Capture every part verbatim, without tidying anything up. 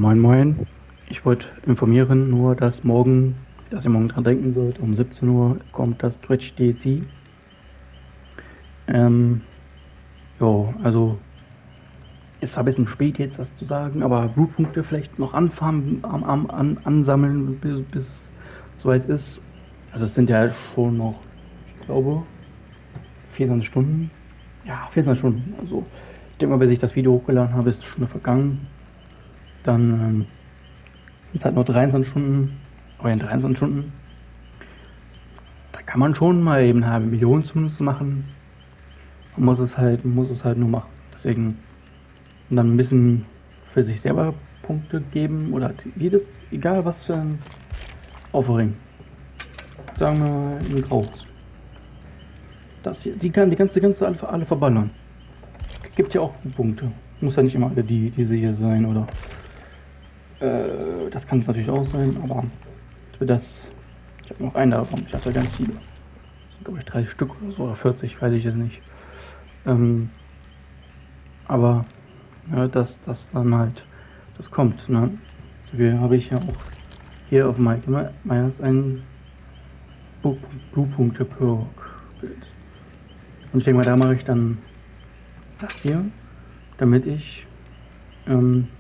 Moin Moin, ich wollte informieren nur, dass morgen, dass ihr morgen dran denken sollt, um siebzehn Uhr kommt das Twitch D L C. Ähm, jo, also ist ein bisschen spät jetzt was zu sagen, aber Blutpunkte vielleicht noch anfangen, am, am, an, ansammeln, bis, bis es soweit ist. Also es sind ja schon noch, ich glaube, vierundzwanzig Stunden. Ja, vierundzwanzig Stunden. Also ich denke mal, bis ich das Video hochgeladen habe, ist eine Stunde vergangen. Dann ähm, sind es halt noch dreiundzwanzig Stunden, aber in dreiundzwanzig Stunden, da kann man schon mal eben eine halbe Million zumindest machen. Man muss es halt, muss es halt nur machen. Deswegen dann ein bisschen für sich selber Punkte geben oder jedes, egal was für ein Offering. Sagen wir mal ein graues. Das hier, die kann die ganze, die ganze alle, alle verballern. Gibt ja auch Punkte. Muss ja nicht immer alle die, diese hier sein oder äh, das kann es natürlich auch sein, aber für das, ich habe noch einen davon, ich hatte ganz viele. Das sind glaube ich dreißig Stück oder so oder vierzig, weiß ich jetzt nicht. Ähm, aber ja, dass das dann halt, das kommt, ne? Hier habe ich ja auch hier auf Mike Myers ein Blutpunkte Perk Bild. Und ich denke mal, da mache ich dann das hier, damit ich ähm,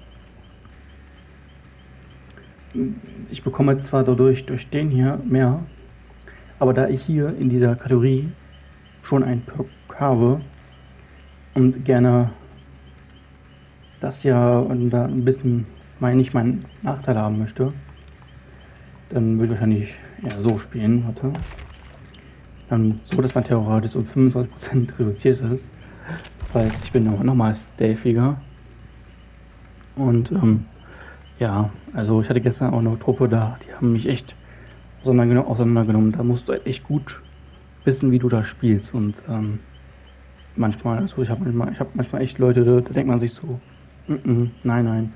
ich bekomme zwar dadurch durch den hier mehr, aber da ich hier in dieser Kategorie schon ein Perk habe und gerne das ja und da ein bisschen mein, nicht meinen Nachteil haben möchte, dann würde ich wahrscheinlich eher so spielen, warte. Dann so, dass mein Terrorradius um fünfundzwanzig Prozent reduziert ist. Das heißt, ich bin noch, noch mal staffiger. Und ähm, ja, also ich hatte gestern auch eine Truppe da, die haben mich echt auseinandergenommen. auseinandergenommen. Da musst du halt echt gut wissen, wie du da spielst. Und ähm, manchmal, also ich habe manchmal, ich habe manchmal echt Leute, da, da denkt man sich so, mm -mm, nein, nein.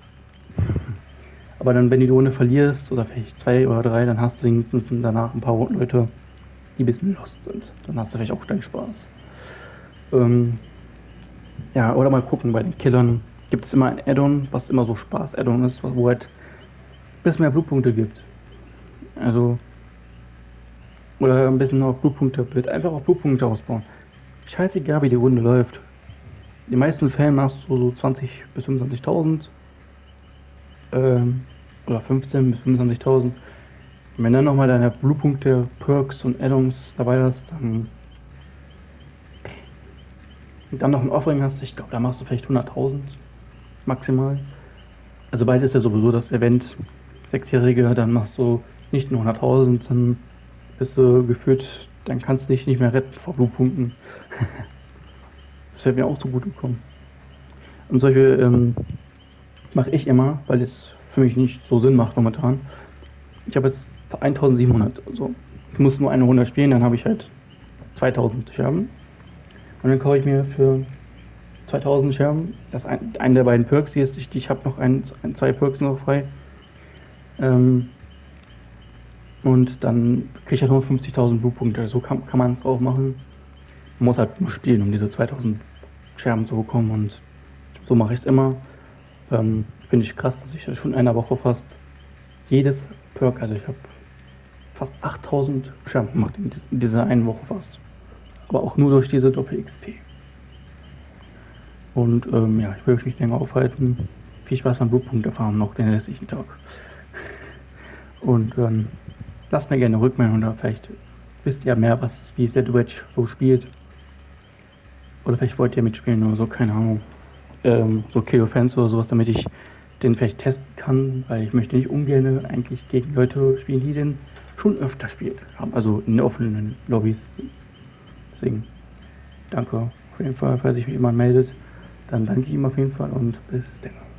Aber dann, wenn du die Runde verlierst, oder vielleicht zwei oder drei, dann hast du wenigstens danach ein paar Leute, die ein bisschen lost sind. Dann hast du vielleicht auch deinen Spaß. Ähm, ja, oder mal gucken, bei den Killern gibt es immer ein Add-on, was immer so Spaß-Add-on ist, wo halt ein bisschen mehr Blutpunkte gibt. Also, oder ein bisschen noch Blutpunkte, einfach auch Blutpunkte ausbauen. Scheißegal, wie die Runde läuft. In den meisten Fällen machst du so zwanzig bis fünfundzwanzigtausend. Ähm, oder fünfzehn bis fünfundzwanzigtausend. Und wenn dann nochmal deine Blutpunkte, Perks und Add-ons dabei hast, dann und dann noch ein Offering hast, ich glaube, da machst du vielleicht hunderttausend maximal. Also bald ist ja sowieso das Event Sechsjährige, dann machst du nicht nur hunderttausend, dann bist du gefühlt, dann kannst du dich nicht mehr retten vor Blutpunkten. Das wird mir auch so gut gekommen. Und solche ähm, mache ich immer, weil es für mich nicht so Sinn macht momentan. Ich habe jetzt eintausendsiebenhundert. Also ich muss nur eine Runde spielen, dann habe ich halt zweitausend Scherben. Und dann kaufe ich mir für zweitausend Scherben, das ein, einen der beiden Perks hier ist, ich, ich habe noch ein, ein, zwei Perks noch frei. Ähm, und dann kriege ich halt nur fünfzigtausend Blutpunkte. So kann, kann man es auch machen. Man muss halt nur spielen, um diese zweitausend Scherben zu bekommen. Und so mache ich es immer. Ähm, Finde ich krass, dass ich schon in einer Woche fast jedes Perk, also ich habe fast achttausend Scherben gemacht in, in dieser einen Woche fast. Aber auch nur durch diese Doppel-X P. Und ähm, ja, ich will euch nicht länger aufhalten. Viel Spaß beim Blutpunkte-Farmen noch den restlichen Tag. Und ähm, lasst mir gerne Rückmeldung oder vielleicht wisst ihr mehr, was, wie es der Twitch so spielt. Oder vielleicht wollt ihr mitspielen oder so, keine Ahnung. Ähm, so Kill-Fans oder sowas, damit ich den vielleicht testen kann, weil ich möchte nicht ungern eigentlich gegen Leute spielen, die den schon öfter spielt haben, also in offenen Lobbys. Deswegen danke auf jeden Fall, falls sich jemand meldet, dann danke ich ihm auf jeden Fall und bis dann.